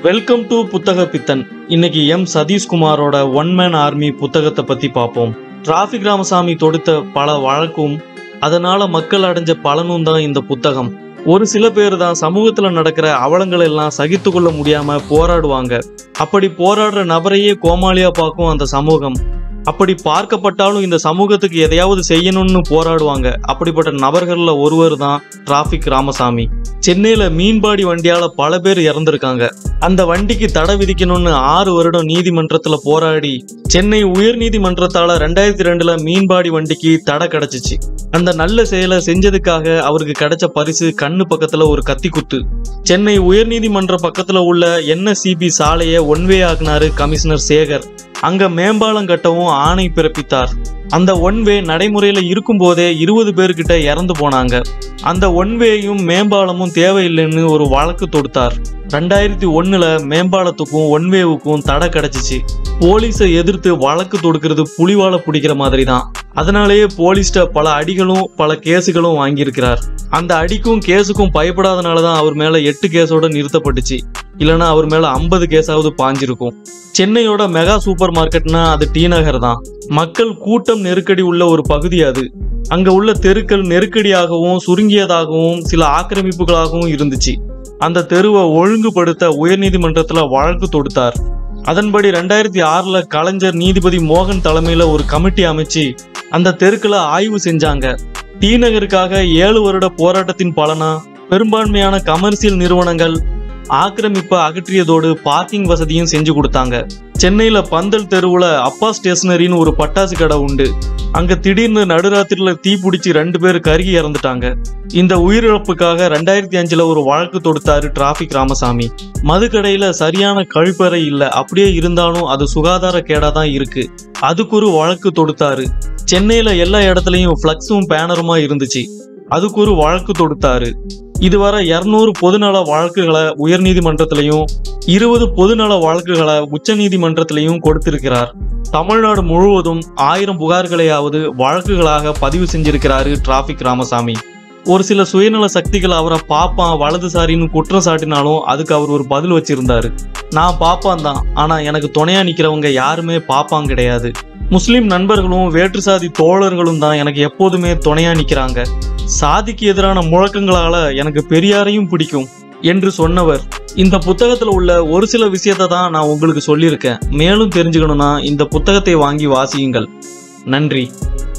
Welcome to புத்தக பித்தன். இன்னைக்கு சதீஷ்குமாரோட one man army புத்தகத்தை பத்தி பார்ப்போம். டிராபிக் ராமசாமி தொடுத்த பல வழக்கும் அதனால மக்கள் அடைஞ்ச பலனும் தான் இந்த புத்தகம். ஒரு சில பேர் தான் சமூகத்துல நடக்கிற அவலங்கள் எல்லாம் சகித்து கொள்ள முடியாம போராடுவாங்க. அப்படி போராடுற நபரையே கோமாளியா பார்க்கும் அந்த சமூகம். அப்படி பார்க்கப்பட்டாலும் இந்த சமூகத்துக்கு எதையாவது செய்யணும்னு போராடுவாங்க. அப்படிப்பட்ட நபர்கள்ல ஒருவர் தான் டிராபிக் ராமசாமி. சென்னையில மீன்பாடி வண்டியால பல பேர் இறந்திருக்காங்க. அந்த வண்டிக்கு தடை விதிக்கணும்னு 6 வருடம் நீதிமன்றத்துல போராடி சென்னை உயர் நீதிமன்றத்தால 2002 மீன்பாடி வண்டிக்கு தடை கிடைச்சிச்சு. அந்த நல்ல செயலை செஞ்சதுக்காக அவருக்கு கிடைச்ச பரிசு கண்ணு பக்கத்துல ஒரு கத்தி குத்து. சென்னை உயர் நீதிமன்ற பக்கத்துல உள்ள NSCB சாலையை ஒன்வே ஆக்குனாரு கமிஷனர் சேகர். அங்க மேம்பாலம் கட்டவும் ஆணை பிறப்பித்தார். அந்த ஒன்வே நடைமுறையில இருக்கும் போதே 20 பேர்கிட்ட இறந்து போனாங்க. அந்த ஒன்வேயும் மேம்பாலமும் தேவையில்லைன்னு ஒரு வழக்கு தொடுத்தார். 2001 மேம்பாலத்துக்கும் ஒன்வேவுக்கும் தடை கிடைச்சிச்சு. போலீஸை எதிர்த்து வழக்கு தொடுக்கிறது புலிவாலை பிடிக்கிற மாதிரி தான். அதனாலேயே போலீஸ்ட பல அடிகளும் பல கேஸுகளும் வாங்கியிருக்கிறார். அந்த அடிக்கும் கேஸுக்கும் பயப்படாதனாலதான் அவர் மேல 8 கேஸோட நிறுத்தப்பட்டுச்சு. இல்லைன்னா அவர் மேல 50 கேஸாவது பாஞ்சிருக்கும். சென்னையோட மெகா சூப்பர் மார்க்கெட்னா அது டி நகர் தான். மக்கள் கூட்டம் நெருக்கடி உள்ள ஒரு பகுதி அது. அங்க உள்ள தெருக்கள் நெருக்கடியாகவும் சுருங்கியதாகவும் சில ஆக்கிரமிப்புகளாகவும் இருந்துச்சு. அந்த தெருவை ஒழுங்குபடுத்த உயர்நீதிமன்றத்துல வழக்கு தொடுத்தார். அதன்படி 2006 கலைஞர் நீதிபதி மோகன் தலைமையில ஒரு கமிட்டி அமைச்சு அந்த தெருக்களை ஆய்வு செஞ்சாங்க. டி நகருக்காக 7 வருட போராட்டத்தின் பலனா பெரும்பான்மையான கமர்சியல் நிறுவனங்கள் ஆக்கிரமிப்பை அகற்றியதோடு பார்க்கிங் வசதியும் செஞ்சு கொடுத்தாங்க. சென்னையில பந்தல் தெருவுல அப்பா ஸ்டேஷனரின்னு ஒரு பட்டாசு கடை உண்டு. அங்க திடீர்னு நடுராத்திரில தீ பிடிச்சி 2 பேர் கருகி இறந்துட்டாங்க. இந்த உயிரிழப்புக்காக 2005 ஒரு வழக்கு தொடுத்தாரு டிராபிக் ராமசாமி. மதுக்கடையில சரியான கழிப்பறை இல்ல, அப்படியே இருந்தாலும் அது சுகாதார கேடா தான் இருக்கு. அதுக்கு ஒரு வழக்கு தொடுத்தாரு. சென்னையில எல்லா இடத்துலயும் பிளக்ஸும் பேனருமா இருந்துச்சு. அதுக்கு ஒரு வழக்கு தொடுத்தாரு. இதுவரை 200 பொதுநல வழக்குகளை உயர் நீதிமன்றத்திலையும் 20 பொதுநல வழக்குகளை உச்ச நீதிமன்றத்திலையும் கொடுத்திருக்கிறார். தமிழ்நாடு முழுவதும் 1000 புகார்களையாவது வழக்குகளாக பதிவு செஞ்சிருக்கிறாரு டிராபிக் ராமசாமி. ஒரு சில சுயநல சக்திகள் அவரை பாப்பான் வலதுசாரின்னு குற்றம் சாட்டினாலும் அதுக்கு அவர் ஒரு பதில் வச்சிருந்தாரு. நான் பாப்பான் தான், ஆனா எனக்கு துணையா நிக்கிறவங்க யாருமே பாப்பான் கிடையாது. முஸ்லிம் நண்பர்களும் வேற்று சாதி தோழர்களும் தான் எனக்கு எப்போதுமே துணையா நிக்கிறாங்க. சாதிக்கு எதிரான முழக்கங்களால எனக்கு பெரியாரையும் பிடிக்கும் என்று சொன்னவர். இந்த புத்தகத்துல உள்ள ஒரு சில விஷயத்தை தான் நான் உங்களுக்கு சொல்லியிருக்கேன். மேலும் தெரிஞ்சுக்கணும்னா இந்த புத்தகத்தை வாங்கி வாசியுங்கள். நன்றி.